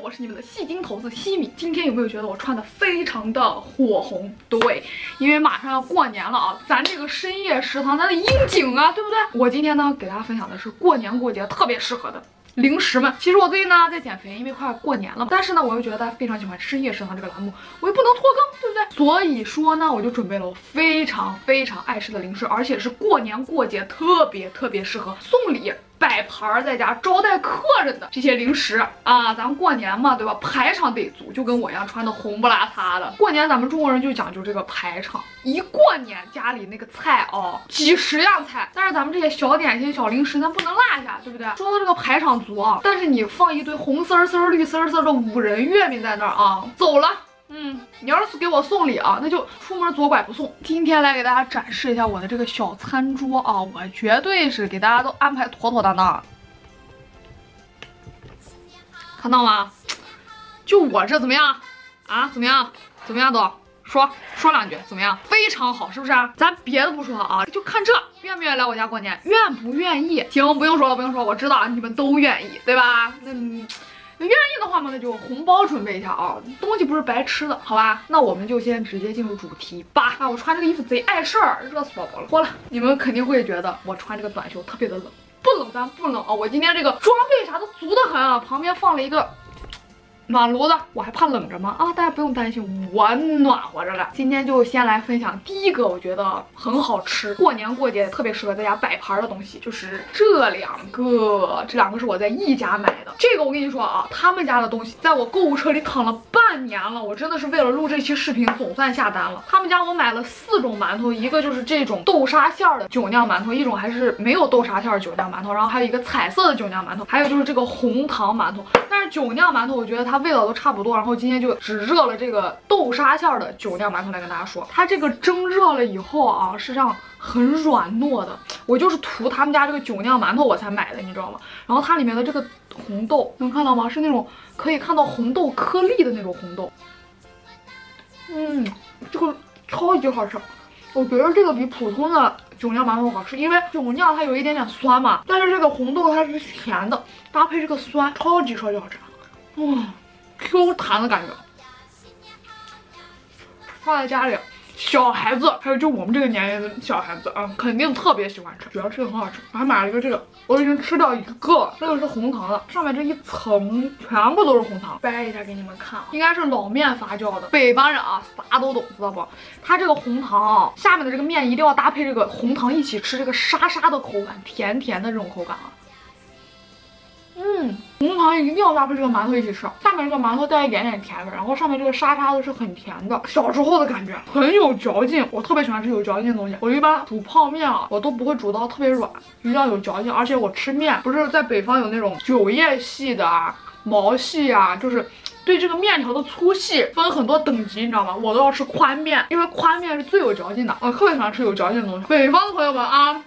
我是你们的戏精头子西米。今天有没有觉得我穿的非常的火红？对，因为马上要过年了啊，咱这个深夜食堂咱得应景啊，对不对？我今天呢给大家分享的是过年过节特别适合的零食们。其实我最近呢在减肥，因为快过年了，但是呢我又觉得大家非常喜欢深夜食堂这个栏目，我又不能拖更，对不对？所以说呢，我就准备了我非常爱吃的零食，而且是过年过节特别适合送礼。摆盘在家招待客人的这些零食啊，咱们过年嘛，对吧？排场得足，就跟我一样穿的红不拉擦的。过年咱们中国人就讲究这个排场，一过年家里那个菜哦，几十样菜，但是咱们这些小点心、小零食咱不能落下，对不对？说到这个排场足啊，但是你放一堆红丝儿、绿丝儿的五仁月饼在那儿啊，走了。你要是给我送礼啊，那就出门左拐不送。今天来给大家展示一下我的这个小餐桌啊，我绝对是给大家都安排妥当当。看到吗？就我这怎么样啊？怎么样都说两句，怎么样？非常好，是不是？咱别的不说啊，就看这愿不愿意来我家过年，愿不愿意？行，不用说了，我知道你们都愿意，对吧？那愿意的话嘛，那就红包准备一下啊，东西不是白吃的，好吧？那我们就先直接进入主题吧。啊，我穿这个衣服贼碍事儿，热死宝宝了。脱了，你们肯定会觉得我穿这个短袖特别的冷，不冷，咱不冷啊。我今天这个装备啥都足得很啊，旁边放了一个暖炉子，我还怕冷着吗？啊，大家不用担心，我暖和着了。今天就先来分享第一个，我觉得很好吃，过年过节特别适合在家摆盘的东西，就是这两个是我在一家买的。这个我跟你说啊，他们家的东西在我购物车里躺了半年了，我真的是为了录这期视频总算下单了。他们家我买了4种馒头，一个就是这种豆沙馅的酒酿馒头，一种还是没有豆沙馅的酒酿馒头，然后还有一个彩色的酒酿馒头，还有就是这个红糖馒头。但是酒酿馒头我觉得它味道都差不多，然后今天就只热了这个豆沙馅的酒酿馒头来跟大家说，它这个蒸热了以后啊，是这样很软糯的。我就是图他们家这个酒酿馒头我才买的，你知道吗？然后它里面的这个红豆能看到吗？是那种可以看到红豆颗粒的那种红豆。这个超级好吃，我觉得这个比普通的酒酿馒头好吃，因为酒酿它有一点点酸嘛，但是这个红豆它是甜的，搭配这个酸，超级好吃。Q 弹的感觉，放在家里，小孩子还有就我们这个年龄的小孩子啊，肯定特别喜欢吃，主要这个很好吃。我还买了一个这个，我已经吃掉一个了，这个是红糖的，上面这一层全部都是红糖，掰一下给你们看，应该是老面发酵的。北方人啊，啥都懂，知道不？它这个红糖啊，下面的这个面一定要搭配这个红糖一起吃，这个沙沙的口感，甜甜的这种口感啊。红糖一定要搭配这个馒头一起吃，下面这个馒头带一点点甜味，然后上面这个沙沙的是很甜的，小时候的感觉很有嚼劲，我特别喜欢吃有嚼劲的东西。我一般煮泡面啊，我都不会煮到特别软，一定要有嚼劲。而且我吃面不是在北方有那种酒叶系的啊、毛细啊，就是对这个面条的粗细分很多等级，你知道吗？我都要吃宽面，因为宽面是最有嚼劲的，我特别喜欢吃有嚼劲的东西。北方的朋友们啊，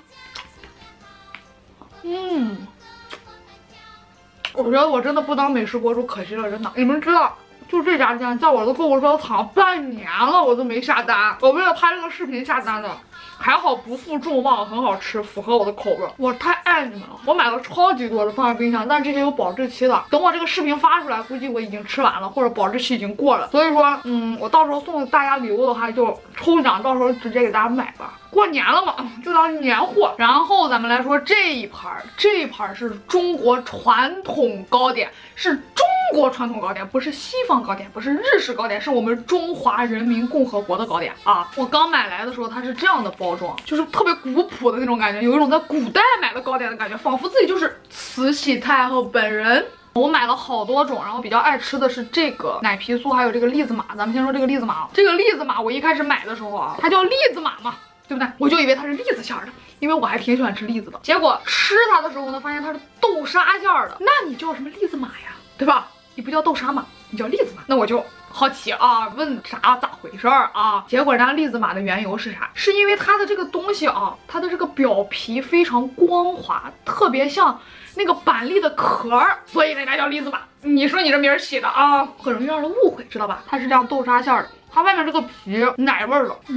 我觉得我真的不当美食博主可惜了，真的。你们知道，就这家店在我的购物车躺半年了，我都没下单。我为了拍这个视频下单的，还好不负众望，很好吃，符合我的口味。我太爱你们了，我买了超级多的放在冰箱，但是这些有保质期的。等我这个视频发出来，估计我已经吃完了，或者保质期已经过了。所以说，我到时候送大家礼物的话，就抽奖，到时候直接给大家买吧。过年了嘛，就当年货。然后咱们来说这一盘是中国传统糕点，是中国传统糕点，不是西方糕点，不是日式糕点，是我们中华人民共和国的糕点啊。我刚买来的时候它是这样的包装，就是特别古朴的那种感觉，有一种在古代买的糕点的感觉，仿佛自己就是慈禧太后本人。我买了好多种，然后比较爱吃的是这个奶皮酥，还有这个栗子马。咱们先说这个栗子马，这个栗子马我一开始买的时候啊，它叫栗子马嘛，对不对？我就以为它是栗子馅的，因为我还挺喜欢吃栗子的。结果吃它的时候呢，发现它是豆沙馅的，那你叫什么栗子马呀，对吧？你不叫豆沙马，你叫栗子马。那我就好奇啊，问咋回事啊？结果人家栗子马的缘由是啥？是因为它的这个东西啊，它的这个表皮非常光滑，特别像那个板栗的壳儿，所以人家叫栗子马。你说你这名儿起的啊，很容易让人误会，知道吧？它是这样豆沙馅的，它外面这个皮奶味儿的，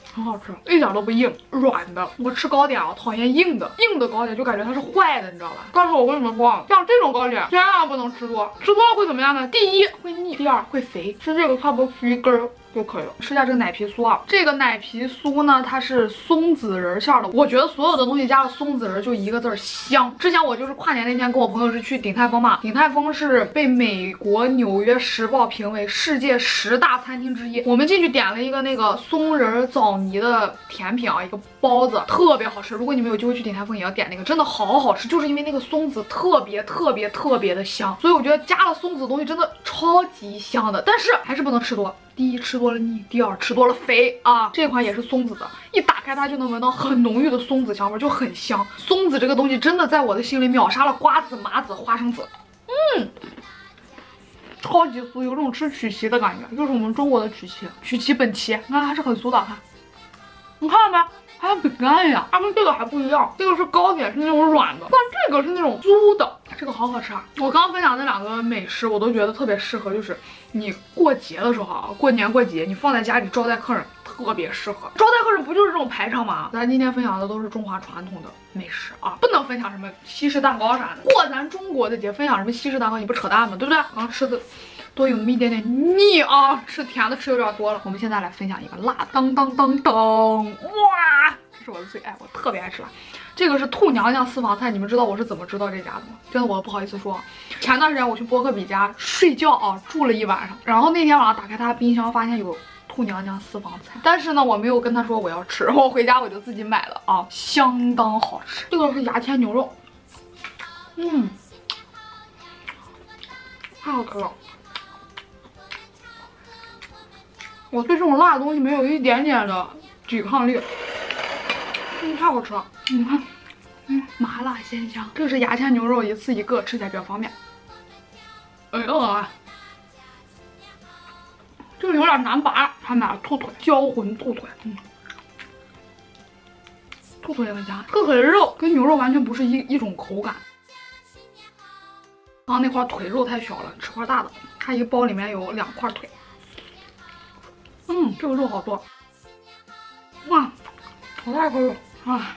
很好吃，一点都不硬，软的。我吃糕点啊，讨厌硬的，硬的糕点就感觉它是坏的，你知道吧？但是我跟你们说，像这种糕点千万不能吃多，吃多了会怎么样呢？第一会腻，第二会肥。吃这个差不多吃一根儿就可以了。吃下这个奶皮酥啊，这个奶皮酥呢，它是松子仁馅的。我觉得所有的东西加了松子仁就一个字儿香。之前我就是跨年那天跟我朋友是去鼎泰丰嘛，鼎泰丰是被美国纽约时报评为世界10大餐厅之一。我们进去点了一个那个松仁枣泥的甜品啊，一个包子，特别好吃。如果你们有机会去鼎泰丰，也要点那个，真的好好吃。就是因为那个松子特别的香，所以我觉得加了松子的东西真的超级香的。但是还是不能吃多。第一吃多了腻，第二吃多了肥啊！这款也是松子的，一打开它就能闻到很浓郁的松子香味，就很香。松子这个东西真的在我的心里秒杀了瓜子、麻子、花生子。超级酥，有种吃曲奇的感觉，就是我们中国的曲奇，曲奇本奇，你看还是很酥的，看，你看到没？还像饼干一样，它跟这个还不一样，这个是糕点，是那种软的，但这个是那种酥的，这个好好吃啊！我刚刚分享那2个美食，我都觉得特别适合，就是你过节的时候啊，过年过节，你放在家里招待客人特别适合。招待客人不就是这种排场吗？咱今天分享的都是中华传统的美食啊，不能分享什么西式蛋糕啥的。过咱中国的节，分享什么西式蛋糕，你不扯淡吗？对不对？刚吃的都有那么一点点腻啊，吃甜的吃有点多了。我们现在来分享一个辣的，当，哇，这是我的最爱，我特别爱吃辣。这个是兔娘娘私房菜，你们知道我是怎么知道这家的吗？真的我不好意思说，前段时间我去波克比家睡觉啊，住了一晚上，然后那天晚上打开他冰箱，发现有兔娘娘私房菜，但是呢我没有跟他说我要吃，然后回家我就自己买了啊，相当好吃。这个是牙签牛肉，太好吃了。我对这种辣的东西没有一点点的抵抗力，太好吃了。你看，麻辣鲜香。这个是牙签牛肉，一次一个，吃起来比较方便。哎呦啊，这个有点难拔，还买了兔腿，焦魂兔腿，兔腿也很香。兔腿的肉跟牛肉完全不是一种口感。刚刚那块腿肉太小了，吃块大的。它一个包里面有2块腿。这个肉好多，哇，好大一块肉啊！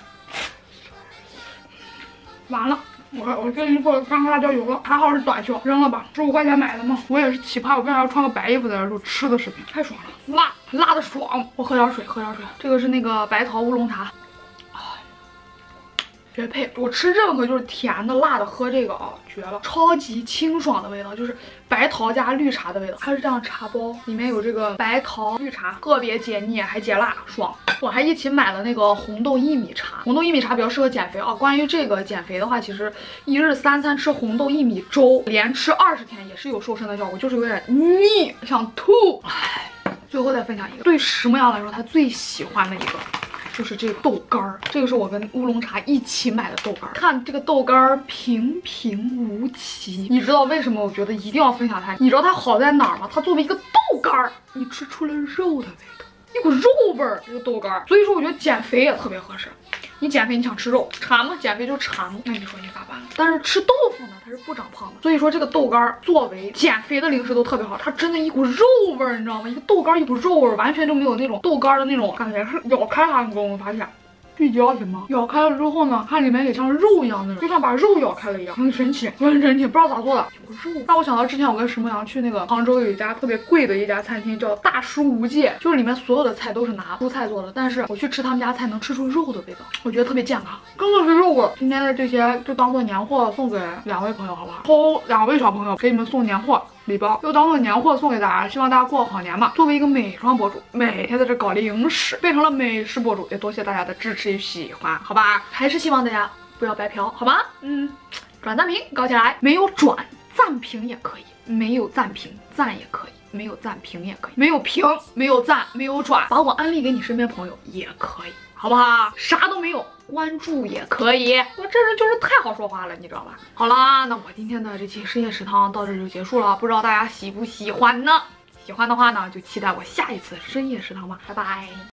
完了，我这一份干辣椒油了，还好是短袖，扔了吧，15块钱买的嘛。我也是奇葩，我为啥要穿个白衣服在这录吃的视频？太爽了，辣的爽！我喝点水，这个是那个白桃乌龙茶。绝配！我吃任何就是甜的、辣的，喝这个啊，绝了！超级清爽的味道，就是白桃加绿茶的味道。它是这样茶包，里面有这个白桃绿茶，特别解腻还解辣，爽！我还一起买了那个红豆薏米茶，红豆薏米茶比较适合减肥啊。关于这个减肥的话，其实1日3餐吃红豆薏米粥，连吃20天也是有瘦身的效果，就是有点腻，想吐。唉，最后再分享一个，对石墨阳来说他最喜欢的一个。就是这个豆干儿，这个是我跟乌龙茶一起买的豆干儿。看这个豆干儿平平无奇，你知道为什么我觉得一定要分享它？你知道它好在哪儿吗？它作为一个豆干儿，你吃出了肉的味道，一股肉味儿。这个豆干儿，所以说我觉得减肥也特别合适。你减肥你想吃肉，馋吗？减肥就馋，那你说你咋办？但是吃豆腐呢，它是不长胖的。所以说这个豆干儿作为减肥的零食都特别好，它真的一股肉味儿，你知道吗？一个豆干儿一股肉味儿，完全就没有那种豆干儿的那种感觉，是咬开它，你给我发现。聚焦行吗？咬开了之后呢，它里面也像肉一样那种，就像把肉咬开了一样，很神奇，很神奇，不知道咋做的。有肉让我想到之前我跟石墨阳去那个杭州有一家特别贵的一家餐厅，叫大叔无界，就是里面所有的菜都是拿蔬菜做的，但是我去吃他们家菜能吃出肉的味道，我觉得特别健康，真的是肉味。今天的这些就当做年货送给2位朋友，好不好？抽2位小朋友给你们送年货。礼包又当做年货送给大家，希望大家过好年嘛。作为一个美妆博主，每天在这搞零食，变成了美食博主，也多谢大家的支持与喜欢，好吧？还是希望大家不要白嫖，好吧？转赞评搞起来，没有转赞评也可以，没有赞评赞也可以，没有赞评也可以，没有评没有赞没有转，把我安利给你身边朋友也可以，好不好？啥都没有。关注也可以，我这人就是太好说话了，你知道吧？好啦，那我今天的这期深夜食堂到这就结束了，不知道大家喜不喜欢呢？喜欢的话呢，就期待我下一次深夜食堂吧，拜拜。